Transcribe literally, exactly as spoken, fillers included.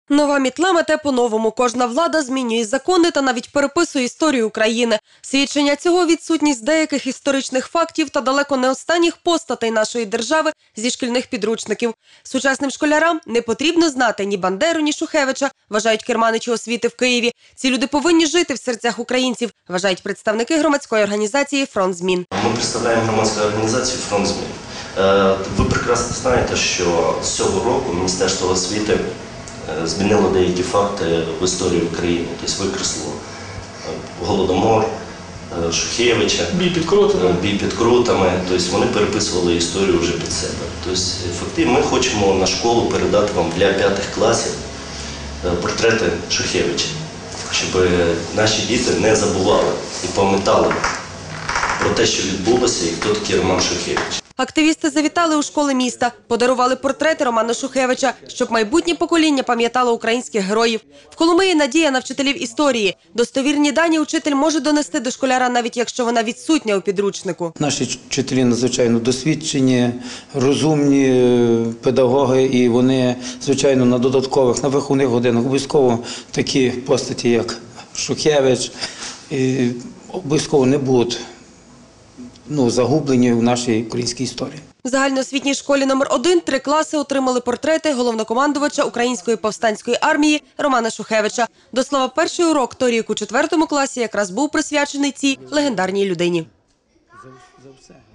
Нова мітла мете по-новому. Кожна влада змінює закони та навіть переписує історію України. Свідчення цього – відсутність деяких історичних фактів та далеко не останніх постатей нашої держави зі шкільних підручників. Сучасним школярам не потрібно знати ні Бандеру, ні Шухевича, вважають керманичі освіти в Києві. Ці люди повинні жити в серцях українців, вважають представники громадської організації «Фронт змін». Ми представляємо громадську організацію «Фронт змін». Ви прекрасно знаєте, що з цього року Міністерство освіти змінило деякі факти в історії України, тобто викреслило Голодомор, Шухевича, бій під крутами. Бій під крутами. Тобто вони переписували історію вже під себе. Тобто, фактично, ми хочемо на школу передати вам для п'ятих класів портрети Шухевича, щоб наші діти не забували і пам'ятали про те, що відбулося і хто такий Роман Шухевич. Активісти завітали у школи міста, подарували портрети Романа Шухевича, щоб майбутнє покоління пам'ятало українських героїв. В Коломиї надія на вчителів історії. Достовірні дані учитель може донести до школяра, навіть якщо вона відсутня у підручнику. Наші вчителі надзвичайно досвідчені, розумні педагоги, і вони, звичайно, на додаткових, на виховних годинах обов'язково такі постаті, як Шухевич, обов'язково не будуть Ну, загублені в нашій українській історії. В загальноосвітній школі номер один три класи отримали портрети головнокомандувача Української повстанської армії Романа Шухевича. До слова, перший урок торік у четвертому класі якраз був присвячений цій легендарній людині. За все.